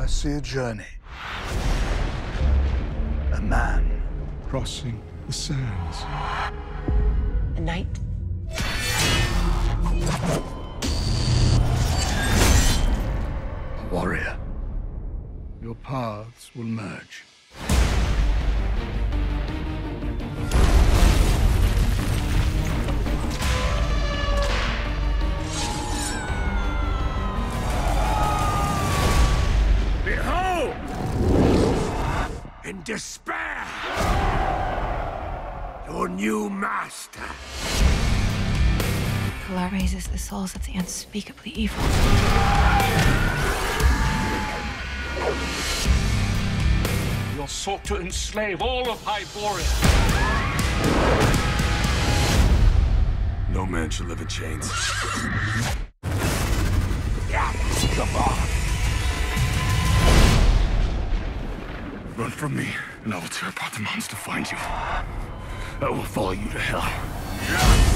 I see a journey. A man crossing the sands. A knight. A warrior. Your paths will merge. Behold! In despair! Your new master! Kala raises the souls of the unspeakably evil. You're sought to enslave all of Hyboria. No man should live in chains. Come on! Run from me, and I will tear apart the mountains to find you. I will follow you to hell.